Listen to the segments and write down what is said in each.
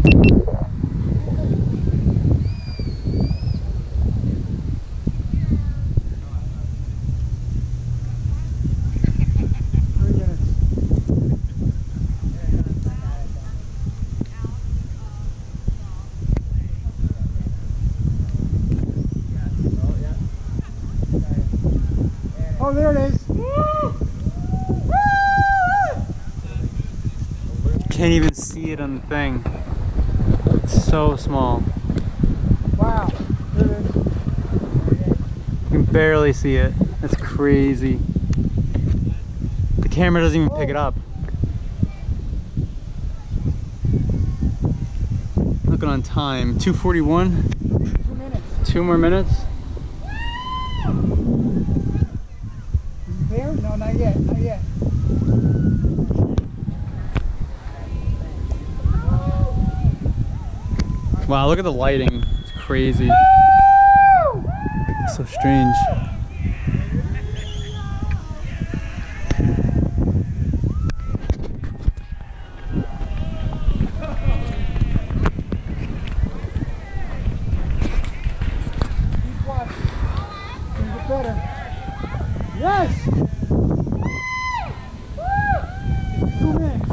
Oh, there it is. Can't even see it on the thing. It's so small. Wow. There it is. You can barely see it. That's crazy. The camera doesn't even pick it up. Looking on time. 2:41. 2 minutes. 2 more minutes. Is it there? No, not yet. Not yet. Wow, look at the lighting. It's crazy. It's so strange. Keep watching. It's gonna get better. Yes! 2 minutes.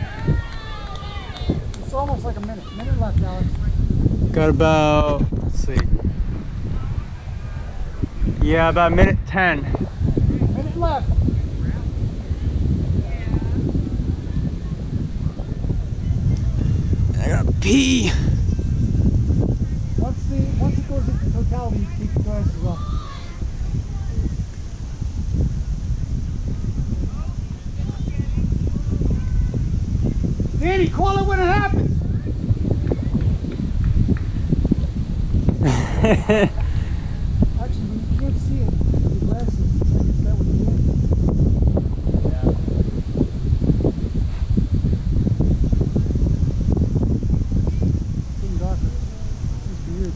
It's almost like a minute. Minute left, Alex. Got about, let's see. Yeah, about minute 10. Minute left. I gotta pee. Once it goes into totality, you keep the glasses off. Danny, call it when it happens. Actually, when you can't see it with your glasses, I guess that would be it. Yeah. It's getting darker. It's weird.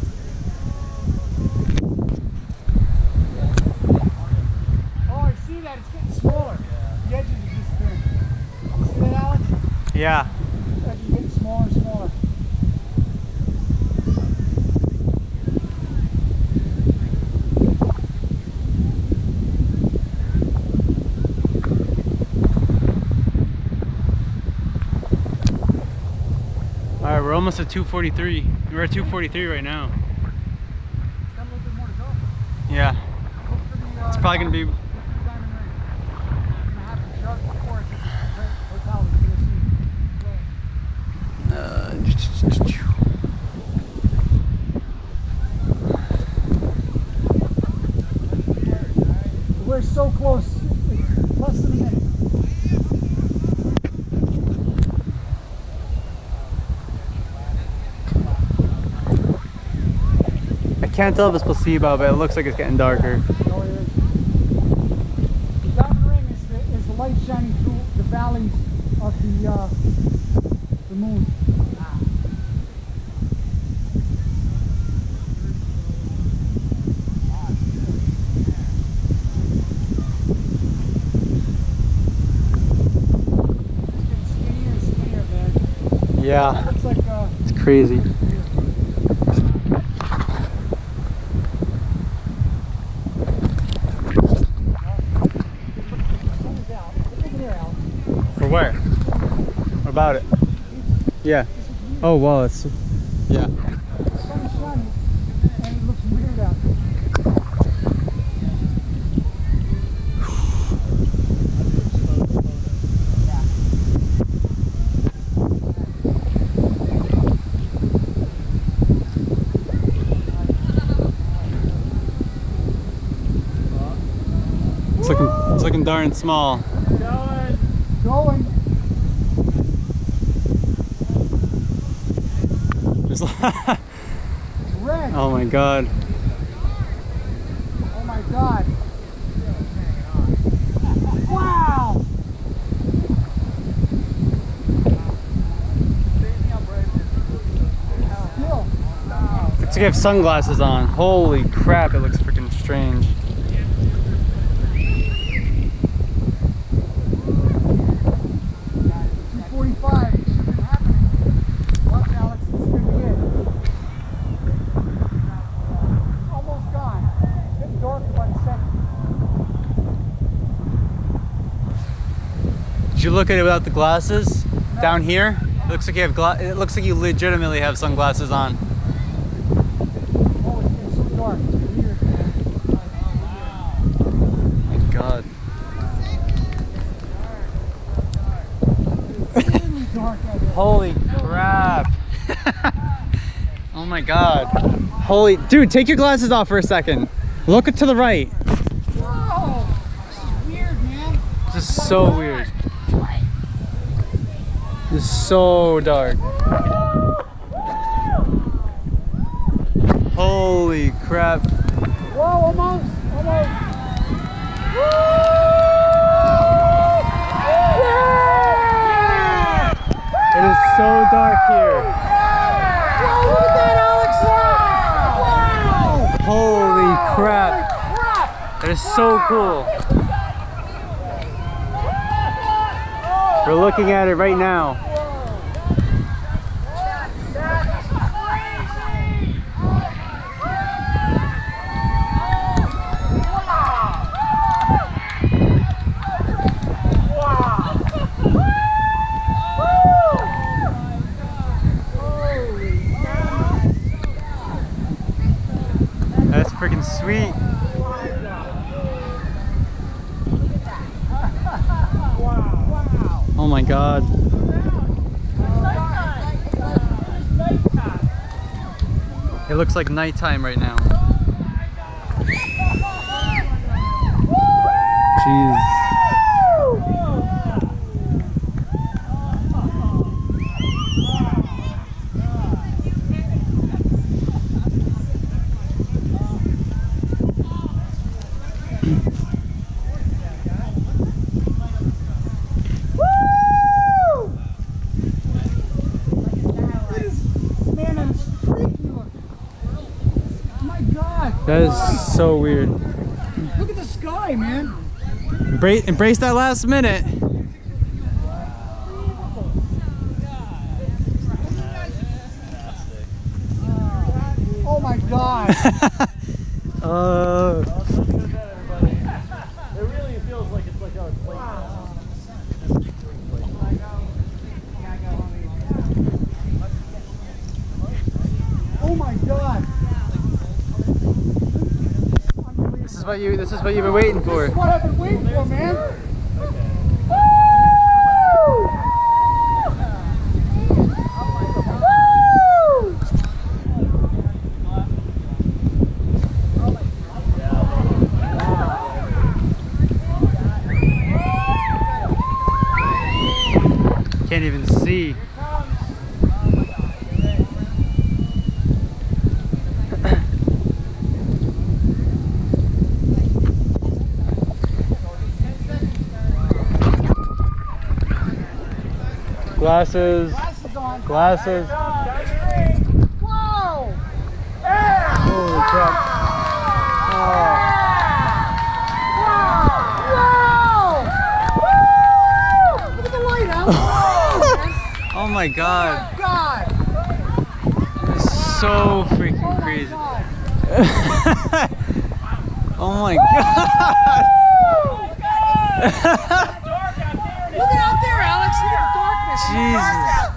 Oh, I see that. It's getting smaller. The edges are disappearing. You see that, Alex? Yeah. The edges are getting smaller and smaller. Alright, we're almost at 2:43. We're at 2:43 right now. It's got a little bit more to go. Yeah. Look for the, It's probably gonna be. diamond ring. It's gonna have to shut before it gets to totality. You're gonna see. We're so close. It's less than a minute. I can't tell if it's placebo, but it looks like it's getting darker. Oh, it is. The diamond ring is the light shining through the valleys of the moon. It's getting skinnier and skinnier, man. Yeah, Looks like it's crazy. For where? What about it? Yeah. Oh, well, it's, yeah. The sun is shining and it looks weird out there. It's looking darn small. Going. Just Red. oh my god. Oh my god. Wow. Still. It's like I have sunglasses on. Holy crap, it looks freaking strange. 2:45. It should be happening. Watch, Alex. look at it without the glasses, down here, it looks like you have it looks like you legitimately have sunglasses on. Oh, it's so dark. It's weird, man. My God. It's really dark out here. Holy crap. Oh my God. Holy, dude, take your glasses off for a second. Look to the right. Whoa! This is weird, man. This is so weird. This is so dark. Holy crap. Whoa, almost. Almost. It is so dark here. Whoa, look at that, Alex! Wow! Holy crap. That is so cool. We're looking at it right now. That's freaking sweet. Oh my God. It looks like nighttime right now. Jeez. That is so weird. Look at the sky, man. Embrace that last minute. Oh my God. It really feels like it's like a Oh my God. This is what you've been waiting for. This is what I've been waiting for, man. Woo! Can't even see. Glasses. Glasses. Whoa! Holy crap. Whoa! Woo! Look at the light, Alex. Oh my God. Oh God! It's so freaking crazy. Oh my God. Look out there, Alex. Look at the darkness. Jesus.